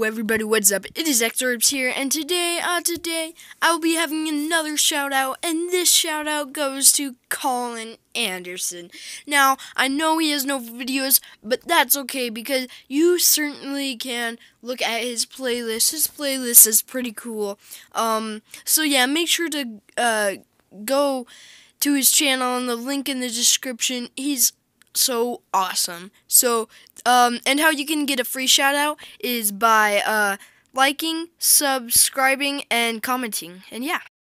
Yo, everybody, what's up? It is Xorbs here, and today I will be having another shout out, and this shout out goes to Colin Anderson. Now, I know he has no videos, but that's okay because you certainly can look at his playlist. His playlist is pretty cool. So yeah, make sure to go to his channel and the link in the description. He's so awesome. So, and how you can get a free shout out is by liking, subscribing, and commenting. And yeah.